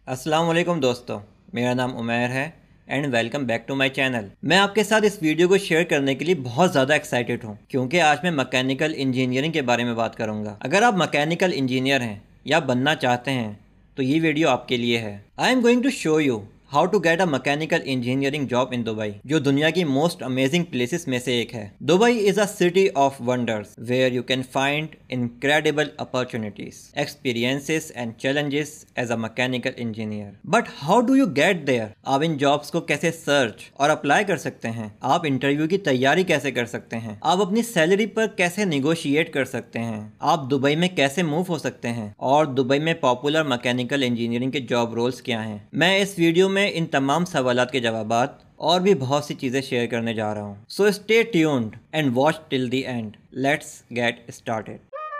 अस्सलाम वालेकुम दोस्तों, मेरा नाम उमैर है and welcome back to my channel. मैं आपके साथ इस वीडियो को शेयर करने के लिए बहुत ज़्यादा एक्साइटेड हूँ क्योंकि आज मैं मैकेनिकल इंजीनियरिंग के बारे में बात करूँगा। अगर आप मैकेनिकल इंजीनियर हैं या बनना चाहते हैं तो ये वीडियो आपके लिए है। I am going to show you how to get a mechanical engineering job in Dubai, जो दुनिया की मोस्ट अमेजिंग प्लेसेस में से एक है। Dubai is a city of wonders where you can find incredible opportunities, experiences and challenges as a mechanical engineer. But how do you get there? आप इन jobs को कैसे सर्च और अप्लाई कर सकते हैं? आप इंटरव्यू की तैयारी कैसे कर सकते हैं? आप अपनी सैलरी पर कैसे निगोशिएट कर सकते हैं? आप दुबई में कैसे मूव हो सकते हैं? और दुबई में पॉपुलर मैकेनिकल इंजीनियरिंग के जॉब रोल्स क्या हैं? मैं इस वीडियो में इन तमाम सवालात के जवाबात और भी बहुत सी चीज़ें शेयर करने जा रहा हूँ। So stay tuned and watch till the end. Let's get started.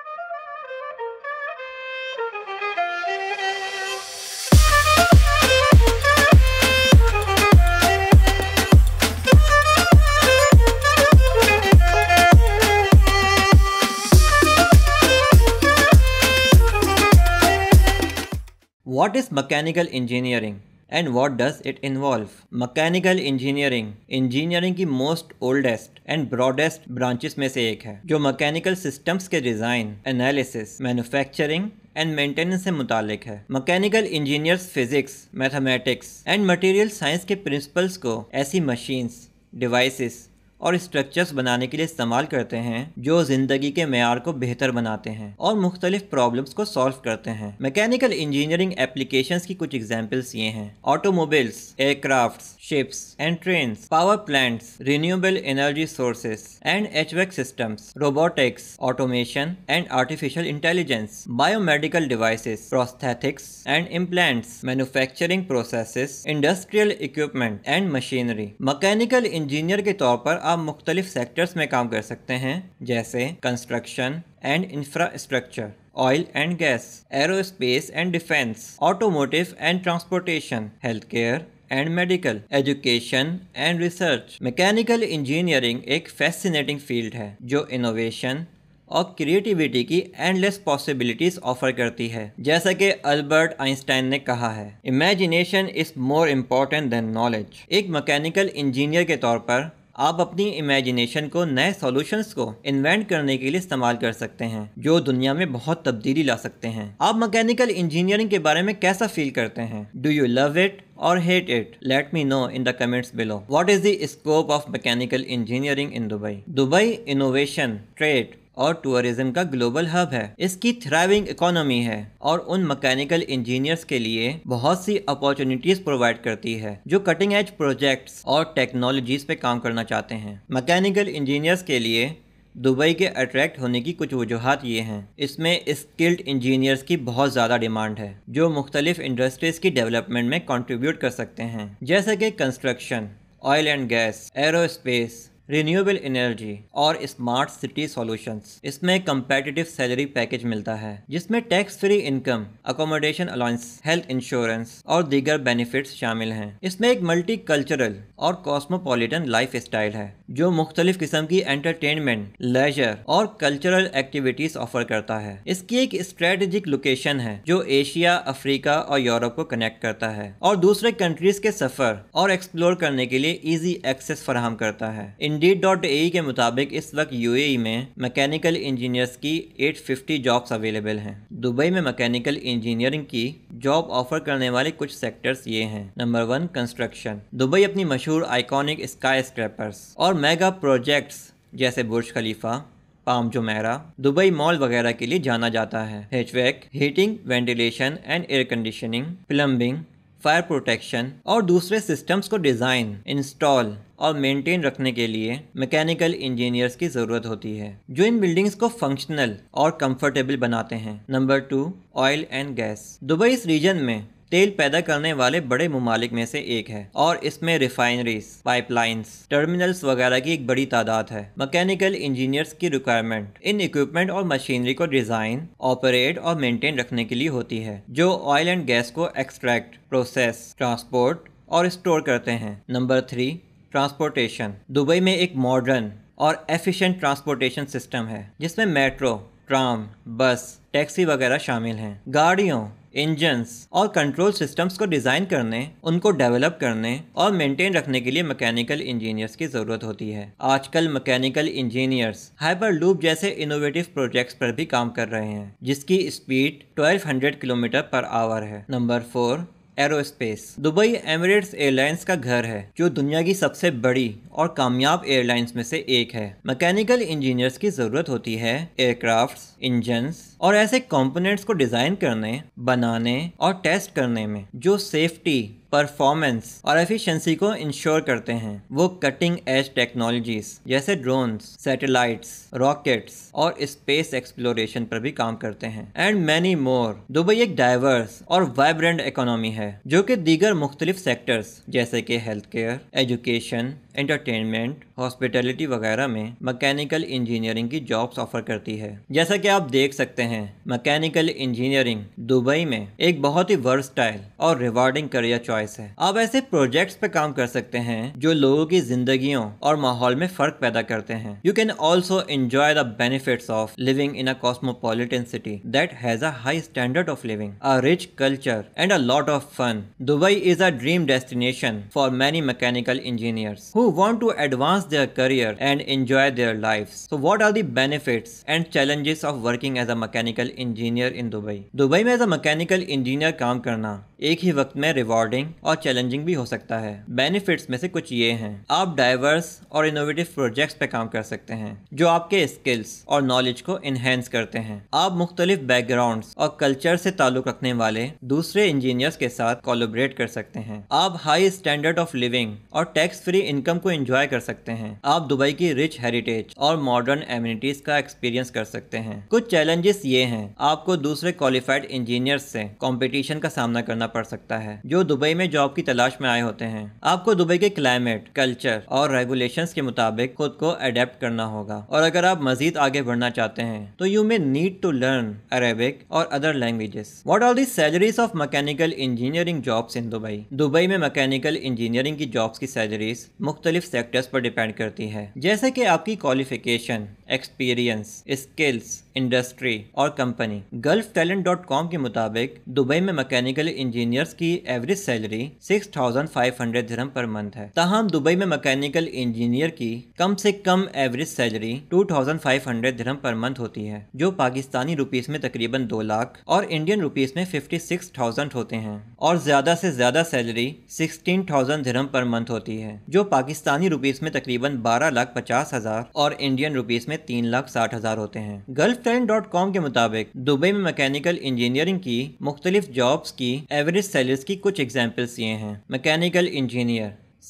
What is mechanical engineering and what does it involve? Mechanical engineering engineering की most oldest and broadest branches में से एक है, जो मैकेनिकल सिस्टम्स के design, analysis, manufacturing and maintenance से मुतालिक है। Mechanical engineers physics, mathematics and material science के प्रिंसिपल्स को ऐसी मशीन्स, डिवाइसेस और स्ट्रक्चर्स बनाने के लिए इस्तेमाल करते हैं जो ज़िंदगी के मेयार को बेहतर बनाते हैं और मुख्तलिफ प्रॉब्लम्स को सॉल्व करते हैं। मैकेनिकल इंजीनियरिंग एप्लीकेशंस की कुछ एग्जांपल्स ये हैं: automobiles, aircrafts, ships and trains, power plants, renewable energy sources and HVAC systems, robotics, automation and artificial intelligence, biomedical devices, prosthetics and implants, manufacturing processes, industrial equipment and machinery. Mechanical engineer के तौर पर आप मुख्तलिफ sectors में काम कर सकते हैं, जैसे construction and infrastructure, oil and gas, aerospace and defence, automotive and transportation, health care and medical, education and research. Mechanical engineering एक फैसिनेटिंग फील्ड है जो इनोवेशन और क्रिएटिविटी की एंडलेस पॉसिबिलिटीज ऑफर करती है। जैसा कि अल्बर्ट आइंस्टाइन ने कहा है, imagination is more important than knowledge. एक मैकेनिकल इंजीनियर के तौर पर आप अपनी इमेजिनेशन को नए सॉल्यूशंस को इन्वेंट करने के लिए इस्तेमाल कर सकते हैं, जो दुनिया में बहुत तब्दीली ला सकते हैं। आप मैकेनिकल इंजीनियरिंग के बारे में कैसा फील करते हैं? डू यू लव इट और hate it? Let me know in the comments below. What is the scope of mechanical engineering in Dubai? Dubai innovation, trade और टूरिज्म का ग्लोबल हब है। इसकी थ्राइविंग इकोनॉमी है और उन मैकेनिकल इंजीनियर्स के लिए बहुत सी अपॉर्चुनिटीज प्रोवाइड करती है जो कटिंग एज प्रोजेक्ट्स और टेक्नोलॉजीज पे काम करना चाहते हैं। मैकेनिकल इंजीनियर्स के लिए दुबई के अट्रैक्ट होने की कुछ वजूहात ये हैं। इसमें स्किल्ड इंजीनियर्स की बहुत ज़्यादा डिमांड है जो मुख्तलिफ इंडस्ट्रीज़ की डेवलपमेंट में कंट्रीब्यूट कर सकते हैं, जैसे कि construction, oil and gas, aerospace, renewable energy और स्मार्ट सिटी सॉल्यूशंस। इसमें कंपेटिटिव सैलरी पैकेज मिलता है जिसमें tax free income, accommodation allowance, health insurance और दीगर बेनिफिट्स शामिल हैं। इसमें एक मल्टी कल्चरल और कॉस्मोपॉलिटन लाइफ स्टाइल है जो मुख्तलिफ किस्म की एंटरटेनमेंट, लेजर और कल्चरल एक्टिविटीज ऑफर करता है। इसकी एक स्ट्रेटेजिक लोकेशन है जो एशिया, अफ्रीका और यूरोप को कनेक्ट करता है और दूसरे कंट्रीज के सफर और एक्सप्लोर करने के लिए ईजी एक्सेस फराहम करता है। Indeed.ae के मुताबिक इस वक्त यूएई में मैकेनिकल इंजीनियर्स की 850 जॉब्स अवेलेबल हैं। दुबई में मैकेनिकल इंजीनियरिंग की जॉब ऑफर करने वाले कुछ सेक्टर्स ये हैं। Number 1, construction. दुबई अपनी मशहूर आइकॉनिक स्काई स्क्रैपर्स और मेगा प्रोजेक्ट्स जैसे Burj Khalifa, Palm Jumeirah, Dubai mall वगैरह के लिए जाना जाता है। HVAC, heating, ventilation and air conditioning, plumbing, fire protection और दूसरे सिस्टम्स को डिज़ाइन, इंस्टॉल और मेंटेन रखने के लिए मैकेनिकल इंजीनियर्स की ज़रूरत होती है जो इन बिल्डिंग्स को फंक्शनल और कंफर्टेबल बनाते हैं। Number 2, oil and gas. Dubai इस रीजन में तेल पैदा करने वाले बड़े ममालिक में से एक है और इसमें रिफाइनरीज, पाइपलाइंस, टर्मिनल्स वगैरह की एक बड़ी तादाद है। मैकेनिकल इंजीनियर्स की रिक्वायरमेंट इन इक्विपमेंट और मशीनरी को डिज़ाइन, ऑपरेट और मेंटेन रखने के लिए होती है जो ऑयल एंड गैस को एक्सट्रैक्ट, प्रोसेस, ट्रांसपोर्ट और स्टोर करते हैं। Number 3, transportation. दुबई में एक मॉडर्न और एफिशिएंट ट्रांसपोर्टेशन सिस्टम है जिसमें मेट्रो, ट्राम, बस, टैक्सी वगैरह शामिल हैं। गाड़ियों, इंजन्स और कंट्रोल सिस्टम्स को डिजाइन करने, उनको डेवलप करने और मेंटेन रखने के लिए मैकेनिकल इंजीनियर्स की जरूरत होती है। आजकल मैकेनिकल इंजीनियर्स हाइपरलूप जैसे इनोवेटिव प्रोजेक्ट्स पर भी काम कर रहे हैं, जिसकी स्पीड 1200 किलोमीटर पर आवर है। Number 4, aerospace. Dubai Emirates airlines का घर है, जो दुनिया की सबसे बड़ी और कामयाब एयरलाइंस में से एक है। मैकेनिकल इंजीनियर्स की जरूरत होती है एयरक्राफ्ट्स, इंजन्स और ऐसे कंपोनेंट्स को डिजाइन करने, बनाने और टेस्ट करने में जो सेफ्टी, परफॉर्मेंस और एफिशिएंसी को इंश्योर करते हैं। वो कटिंग एज टेक्नोलॉजीज जैसे ड्रोन्स, सैटेलाइट्स, रॉकेट्स और स्पेस एक्सप्लोरेशन पर भी काम करते हैं, एंड मैनी मोर। दुबई एक डाइवर्स और वाइब्रेंट इकोनॉमी है, जो कि दीगर मुख्तलिफ सेक्टर्स जैसे कि health care, education, entertainment, hospitality वगैरह में मैकेनिकल इंजीनियरिंग की जॉब्स ऑफर करती है। जैसा कि आप देख सकते हैं, मैकेनिकल इंजीनियरिंग दुबई में एक बहुत ही वर्सटाइल और रिवार्डिंग करियर चॉइस है। आप ऐसे प्रोजेक्ट्स पे काम कर सकते हैं जो लोगों की जिंदगियों और माहौल में फर्क पैदा करते हैं। You can also enjoy the benefits of living in a cosmopolitan city that has a high standard of living, a rich culture and a lot of fun. Dubai is a dream destination for many mechanical engineers who want to advance their career and enjoy their lives. So what are the benefits and challenges of working as a mechanical engineer in Dubai? Dubai में as a mechanical engineer काम करना एक ही वक्त में rewarding और challenging भी हो सकता है। बेनिफिट्स में से कुछ ये हैं। आप डाइवर्स और इनोवेटिव प्रोजेक्ट्स पे काम कर सकते हैं जो आपके स्किल्स और नॉलेज को इनहेंस करते हैं। आप मुख्तलिफ बैकग्राउंड्स और कल्चर से ताल्लुक रखने वाले दूसरे इंजीनियर्स के साथ कोलैबोरेट कर सकते हैं। आप हाई स्टैंडर्ड ऑफ लिविंग और टैक्स फ्री इनकम को एंजॉय कर सकते हैं। आप दुबई की रिच हेरिटेज और मॉडर्न एमिनिटीज का एक्सपीरियंस कर सकते हैं। कुछ चैलेंजेस ये हैं, आपको दूसरे क्वालिफाइड इंजीनियर्स से कंपटीशन का सामना करना पड़ सकता है जो दुबई में जॉब की तलाश में आए होते हैं। आपको दुबई के क्लाइमेट, कल्चर और रेगुलेशंस के मुताबिक खुद को अडेप्ट करना होगा, और अगर आप मजीद आगे बढ़ना चाहते हैं तो you may need to learn Arabic और other languages. What are the salaries of mechanical engineering jobs in Dubai? Dubai में मैकेनिकल इंजीनियरिंग की जॉब्स की सैलरीज मुख्तलिफ सेक्टर्स पर डिपेंड करती है, जैसे कि आपकी क्वालिफिकेशन, एक्सपीरियंस, स्किल्स, इंडस्ट्री और कंपनी। gulftalent.com के मुताबिक दुबई में मैकेनिकल इंजीनियर्स की average salary 6,500 dirham per month है। ताहम दुबई में मैकेनिकल इंजीनियर की कम से कम एवरेज सैलरी 2,500 दिरहम पर मंथ होती है, जो पाकिस्तानी रुपीस में तकरीबन 2 लाख और इंडियन रुपीस में 56,000 होते हैं। और ज्यादा से ज्यादा सैलरी 16,000 दिरहम पर मंथ होती है, जो पाकिस्तानी रुपीस में तकरीबन 12,50,000 और इंडियन रुपीस में 3,60,000 होते हैं। gulftalent.com के मुताबिक दुबई में मैकेनिकल इंजीनियरिंग की मुख्तलिफ जॉब्स की एवरेज सैलरीज की कुछ एग्जाम्पल्स ये हैं। Mechanical engineer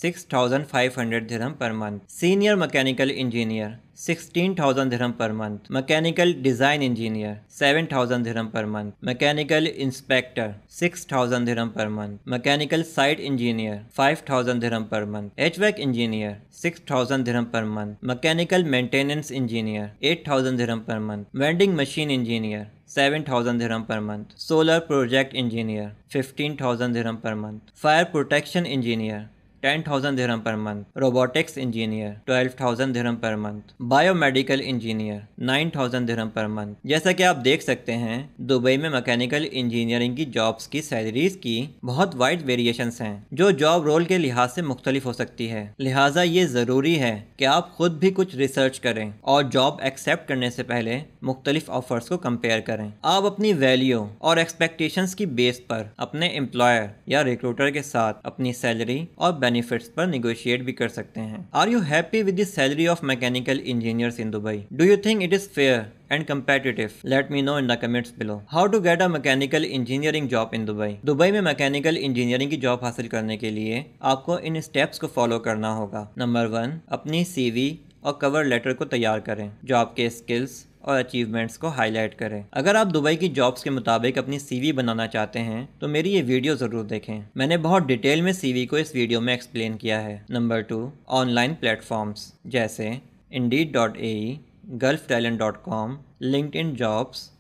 6,500 dirham per month, senior mechanical engineer 16,000 dirham per month, mechanical design engineer 7,000 dirham per month, mechanical inspector 6,000 dirham per month, mechanical site engineer 5,000 dirham per month, HVAC engineer 6,000 dirham per month, mechanical maintenance engineer 8,000 dirham per month, vending machine engineer 7,000 dirham per month, solar project engineer 15,000 dirham per month, fire protection engineer 10,000 dirham per month, robotics engineer 12,000 दिरहम per month, biomedical engineer 9,000 दिरहम per month. जैसा कि आप देख सकते हैं, Dubai में mechanical engineering की jobs की salaries की बहुत वाइड वेरिएशंस हैं, जो जॉब रोल के लिहाज से मुख्तलिफ हो सकती है। लिहाजा ये ज़रूरी है कि आप खुद भी कुछ रिसर्च करें और जॉब एक्सेप्ट करने से पहले मुख्तलिफ ऑफर्स को कंपेयर करें। आप अपनी वैल्यू और एक्सपेक्टेशंस की बेस पर अपने एम्प्लॉयर या रिक्रूटर के साथ अपनी सैलरी और बेनिफिट्स पर निगोशिएट भी कर सकते हैं। Are you happy with the salary of mechanical engineers in Dubai? Do you think it is fair and competitive? Let me know in the comments below. How to get a mechanical engineering job in Dubai? Dubai में mechanical engineering की job हासिल करने के लिए आपको इन steps को follow करना होगा। नंबर 1, अपनी CV और कवर लेटर को तैयार करें जो आपके स्किल्स और अचीवमेंट्स को हाईलाइट करें। अगर आप दुबई की जॉब्स के मुताबिक अपनी CV बनाना चाहते हैं तो मेरी ये वीडियो ज़रूर देखें। मैंने बहुत डिटेल में CV को इस वीडियो में एक्सप्लेन किया है। नंबर 2, ऑनलाइन प्लेटफॉर्म्स जैसे Indeed.ae, gulftalent.com, LinkedIn Jobs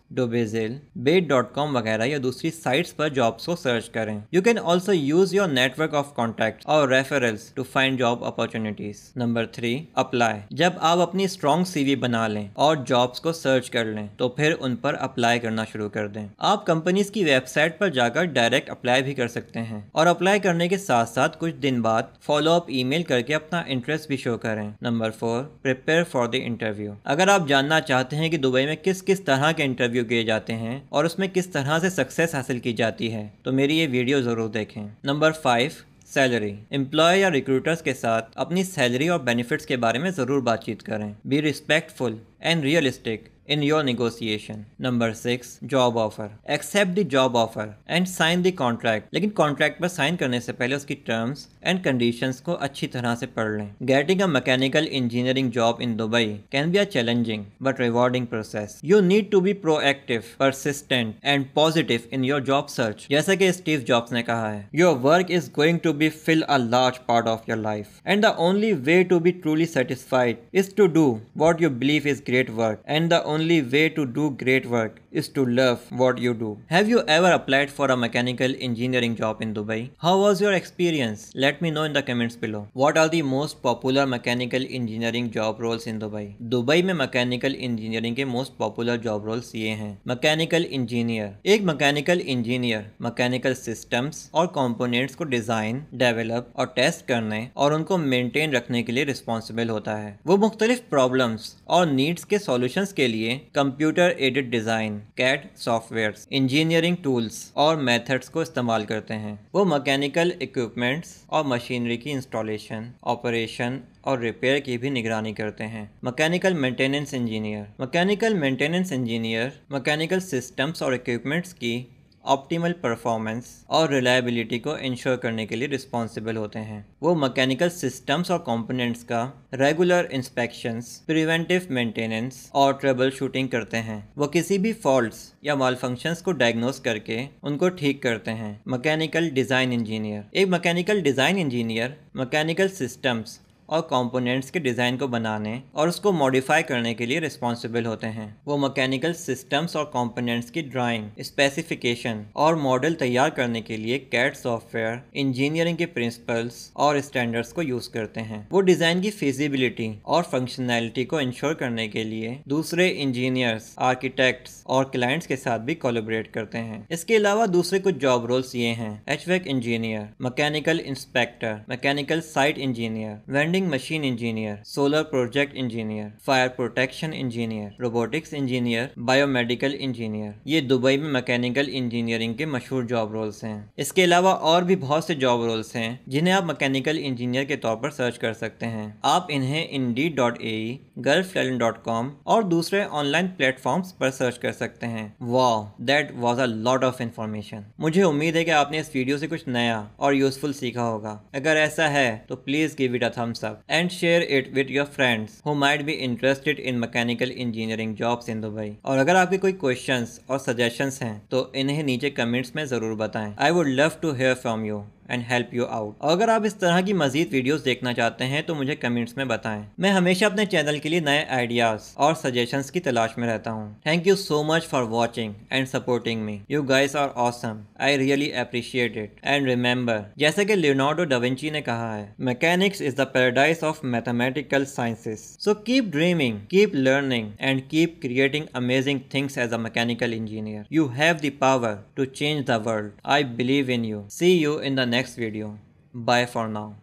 डोबेजिल, bait.com वगैरह या दूसरी साइट्स पर जॉब्स को सर्च करें। You can also use your network of contacts और referrals to find job opportunities. Number 3, apply. जब आप अपनी स्ट्रॉन्ग सीवी बना लें और जॉब्स को सर्च कर लें तो फिर उन पर अप्लाई करना शुरू कर दें। आप कंपनीज की वेबसाइट पर जाकर डायरेक्ट अप्लाई भी कर सकते हैं और अप्लाई करने के साथ साथ कुछ दिन बाद फॉलो अप ईमेल करके अपना इंटरेस्ट भी शो करें। Number 4, prepare for the interview. अगर आप जानना चाहते हैं कि दुबई में किस किस तरह के इंटरव्यू किए जाते हैं और उसमें किस तरह से सक्सेस हासिल की जाती है तो मेरी ये वीडियो जरूर देखें। Number 5, salary. एम्प्लॉय या रिक्रूटर्स के साथ अपनी सैलरी और बेनिफिट्स के बारे में जरूर बातचीत करें। Be respectful and realistic in your negotiation. Number 6, job offer. Accept the job offer and sign the contract. लेकिन कॉन्ट्रैक्ट पर साइन करने से पहले उसकी टर्म्स एंड कंडीशंस को अच्छी तरह से पढ़ लें। Getting a mechanical engineering job in Dubai can be a challenging but rewarding process. You need to be proactive, persistent and positive in your job search. जैसा कि स्टीव जॉब्स ने कहा है, Your work is going to be fill a large part of your life and the only way to be truly satisfied is to do what you believe is great work and the only way to do great work is to love what you do. Have you ever applied for a mechanical engineering job in Dubai? How was your experience? Let me know in the comments below. What are the most popular mechanical engineering job roles in Dubai? Dubai में mechanical engineering के most popular job roles ये हैं। Mechanical engineer. एक mechanical engineer mechanical systems और components को design, develop और test करने और उनको मेंटेन रखने के लिए रिस्पॉन्सिबल होता है। वो मुख्तलिफ प्रॉब्लम्स और नीड्स के सॉल्यूशंस के लिए computer aided design, CAD softwares, engineering tools और मेथड्स को इस्तेमाल करते हैं। वो मैकेनिकल इक्विपमेंट्स और मशीनरी की इंस्टॉलेशन, ऑपरेशन और रिपेयर की भी निगरानी करते हैं। Mechanical maintenance engineer. Mechanical maintenance engineer mechanical systems और इक्विपमेंट्स की ऑप्टिमल परफॉर्मेंस और रिलायबिलिटी को इंश्योर करने के लिए रिस्पॉन्सिबल होते हैं। वो मैकेनिकल सिस्टम्स और कंपोनेंट्स का रेगुलर इंस्पेक्शंस, प्रिवेंटिव मेंटेनेंस और ट्रबल शूटिंग करते हैं। वो किसी भी फॉल्ट्स या मालफंक्शंस को डायग्नोस करके उनको ठीक करते हैं। Mechanical design engineer. एक mechanical design engineer mechanical systems और कंपोनेंट्स के डिज़ाइन को बनाने और उसको मॉडिफाई करने के लिए रिस्पॉन्सिबल होते हैं। वो मैकेनिकल सिस्टम्स और कंपोनेंट्स की ड्राइंग, स्पेसिफिकेशन और मॉडल तैयार करने के लिए कैड सॉफ्टवेयर, इंजीनियरिंग के प्रिंसिपल्स और स्टैंडर्ड्स को यूज़ करते हैं। वो डिज़ाइन की फिजिबिलिटी और फंक्शनैलिटी को इंश्योर करने के लिए दूसरे इंजीनियर्स, आर्किटेक्ट्स और क्लाइंट्स के साथ भी कोलैबोरेट करते हैं। इसके अलावा दूसरे कुछ जॉब रोल्स ये हैं: HVAC engineer, mechanical inspector, mechanical site engineer, machine engineer, solar project engineer, fire protection engineer, robotics engineer, biomedical engineer. ये दुबई में मैकेनिकल इंजीनियरिंग के मशहूर जॉब रोल्स हैं। इसके अलावा और भी बहुत से जॉब रोल्स हैं जिन्हें आप मैकेनिकल इंजीनियर के तौर पर सर्च कर सकते हैं। आप इन्हें indeed.ae, gulftalent.com और दूसरे ऑनलाइन प्लेटफॉर्म्स पर सर्च कर सकते हैं। Wow, that was a lot of information. मुझे उम्मीद है कि आपने इस वीडियो से कुछ नया और यूजफुल सीखा होगा। अगर ऐसा है तो please give it a thumbs up and share it with your friends who might be interested in mechanical engineering jobs in Dubai। और अगर आपके कोई क्वेश्चंस और सजेशंस हैं तो इन्हें नीचे कमेंट्स में ज़रूर बताएं। I would love to hear from you and help you out. और अगर आप इस तरह की मजीद वीडियोस देखना चाहते हैं तो मुझे कमेंट्स में बताएं। मैं हमेशा अपने चैनल के लिए नए आइडियाज़ और सजेशंस की तलाश में रहता हूँ। Thank you so much for watching and supporting me. You guys are awesome. I really appreciate it. And remember, जैसे कि लियोनार्डो डा विंची ने कहा है, mechanics is the paradise of mathematical sciences. So keep dreaming, keep learning and keep creating amazing things as a mechanical engineer. You have the power to change the world. I believe in you. See you in the next video. Bye for now.